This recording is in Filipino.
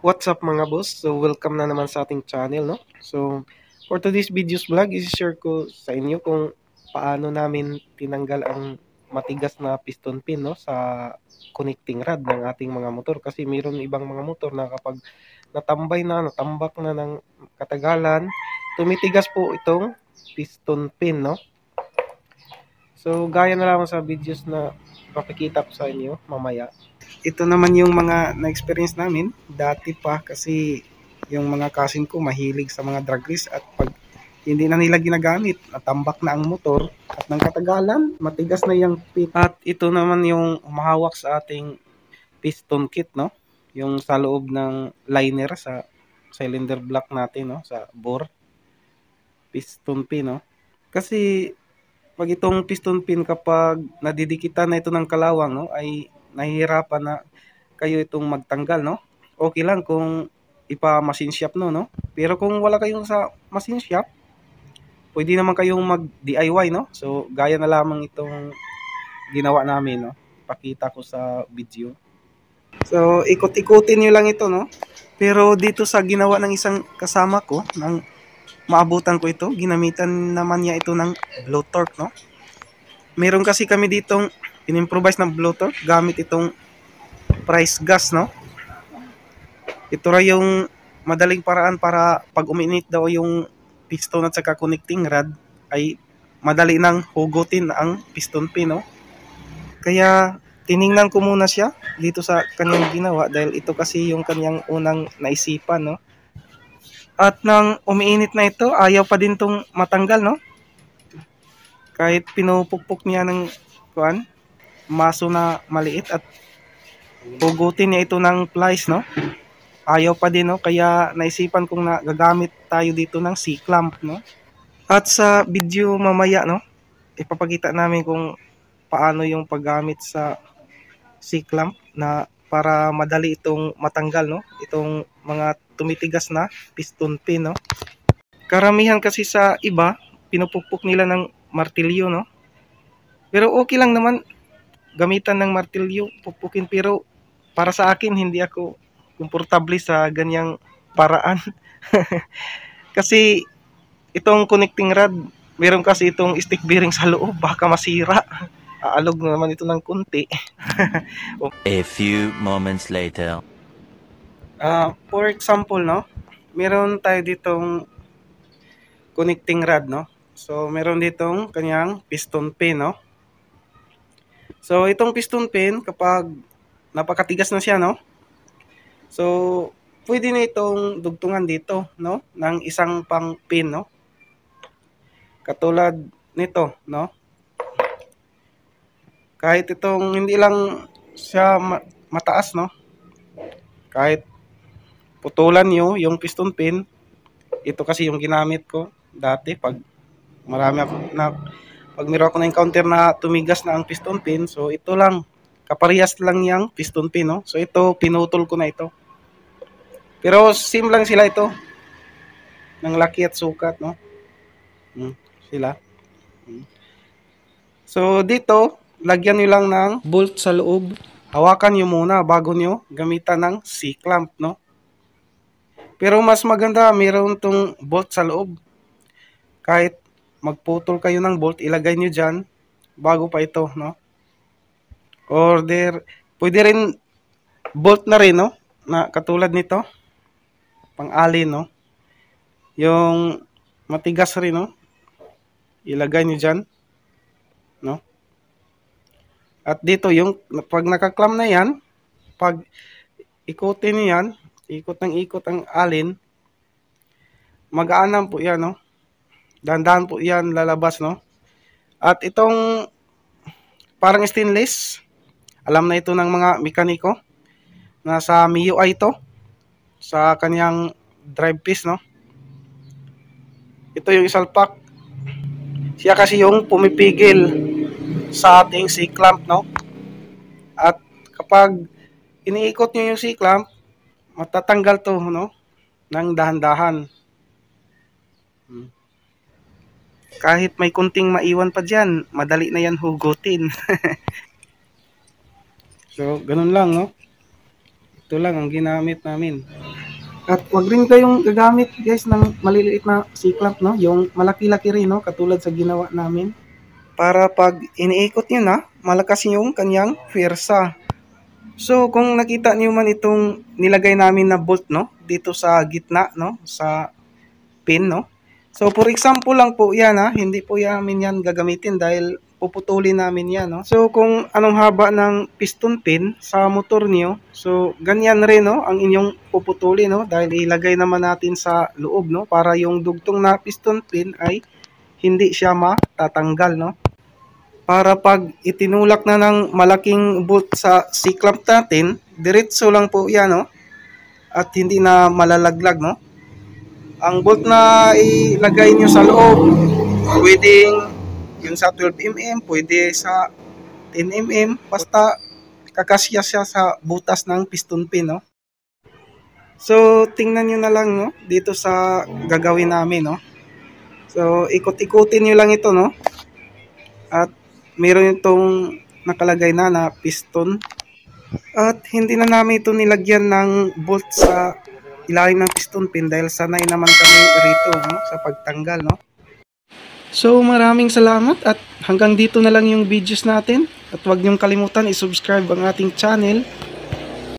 What's up mga boss? So welcome na naman sa ating channel, no? So for today's videos vlog, i-share ko sa inyo kung paano namin tinanggal ang matigas na piston pin, no, sa connecting rod ng ating mga motor kasi mayroon ibang mga motor na kapag natambak na ng katagalan, tumitigas po itong piston pin, no? So gaya na lang sa videos na papakita ko sa inyo mamaya. Ito naman yung mga na-experience namin dati pa kasi yung mga cousin ko mahilig sa mga drag race at pag hindi na nila ginagamit, natambak na ang motor at ng katagalan, matigas na yung pit. At ito naman yung umahawak sa ating piston kit, no? Yung sa loob ng liner sa cylinder block natin, no? Sa bore, piston pin, no? Kasi pag itong piston pin kapag nadidikitan na ito ng kalawang, no, ay nahihirapan na kayo itong magtanggal, no? Okay lang kung ipa-machine shop no? Pero kung wala kayong sa machine shop, pwede naman kayong mag-DIY, no? So, gaya na lamang itong ginawa namin, no? Pakita ko sa video. So, ikot-ikutin nyo lang ito, no? Pero dito sa ginawa ng isang kasama ko, nang maabutan ko ito, ginamitan naman niya ito ng blowtorque, no? Meron kasi kami ditong in-improvise ng blowtorque gamit itong price gas, no? Ito ra yung madaling paraan para pag uminit daw yung piston at saka connecting rod ay madali nang hugutin ang piston pin, no? Kaya tiningnan ko muna siya dito sa kanyang ginawa dahil ito kasi yung kanyang unang naisipan, no? At nang umiinit na ito, ayaw pa din tong matanggal, no? Kahit pinupukpok niya ng maso na maliit at hugutin niya ito ng plies, no? Ayaw pa din, no? Kaya naisipan kong na gagamit tayo dito ng C-clamp, no? At sa video mamaya, no, ipapakita namin kung paano yung paggamit sa C-clamp na para madali itong matanggal, no? Itong mga tumitigas na piston pin, no? Karamihan kasi sa iba, pinupukpok nila ng martilyo, no? Pero okay lang naman gamitan ng martilyo, pukpukin, pero para sa akin hindi ako komportable sa ganyang paraan. Kasi itong connecting rod, meron kasi itong stick bearing sa loob, baka masira. Aalog naman ito ng kunti. A few moments later. For example, no, meron tayo ditong connecting rod, no. So meron ditong kanyang piston pin, no. So itong piston pin kapag napakatigas na siya, no. So pwede na itong dugtungan dito, no, ng isang pang pin, no. Katulad nito, no. Kahit itong hindi lang siya mataas, no. Kahit putulan nyo yung piston pin, ito kasi yung ginamit ko dati pag marami ako na pag meron ako na encounter na tumigas na ang piston pin, so ito lang kaparehas lang yang piston pin, no. So ito pinutol ko na ito. Pero same lang sila ito ng laki at sukat, no. Sila. So dito, lagyan nyo lang ng bolt sa loob. Hawakan nyo muna bago nyo gamitan ng C-clamp, no. Pero mas maganda, mayroon tong bolt sa loob. Kahit magputol kayo ng bolt, ilagay nyo dyan bago pa ito, no. Pwede rin bolt na rin, no, na katulad nito, pang-alin, no. Yung matigas rin, no, ilagay nyo dyan, no. At dito, yung pag nakaklam na yan, pag ikutin nyo yan, ikot ng ikot ang alin, mag-aanam po yan, no. Dahan-dahan po yan lalabas, no. At itong parang stainless, alam na ito ng mga mekaniko. Nasa MIUI ito sa kanyang drive piece, no. Ito yung isalpak. Siya kasi yung pumipigil sa ating C-clamp, no. At kapag iniikot nyo yung C-clamp, matatanggal to, no, ng dahan-dahan. Kahit may kunting maiwan pa dyan, madali na yan hugutin. So, ganun lang, no. Ito lang ang ginamit namin. At wag rin kayong gagamit guys ng maliliit na C-clamp, no? Yung malaki-laki rin, no? Katulad sa ginawa namin. Para pag iniikot nyo na, malakas yung kanyang pwersa. So kung nakita niyo man itong nilagay namin na bolt, no? Dito sa gitna, no? Sa pin, no? So for example lang po yan, ha? Hindi po namin yan gagamitin dahil puputulin namin yan, no? So kung anong haba ng piston pin sa motor niyo, so ganyan rin, no? Ang inyong puputulin, no? Dahil ilagay naman natin sa loob, no? Para yung dugtong na piston pin ay hindi siya matatanggal, no? Para pag itinulak na ng malaking bolt sa C-clamp natin, diretso lang po yan, no? At hindi na malalaglag, no? Ang bolt na ilagay nyo sa loob, pwedeng yun sa 12mm, pwede sa 10mm, basta kakasya siya sa butas ng piston pin, no? So, tingnan nyo na lang, no? Dito sa gagawin namin, no? So, ikot-ikutin nyo lang ito, no? At meron itong nakalagay na piston. At hindi na namin ito nilagyan ng bolt sa ilalim ng piston pin dahil sanay naman kami rito, no? Sa pagtanggal, no? So maraming salamat at hanggang dito na lang yung videos natin. At huwag niyong kalimutan i-subscribe ang ating channel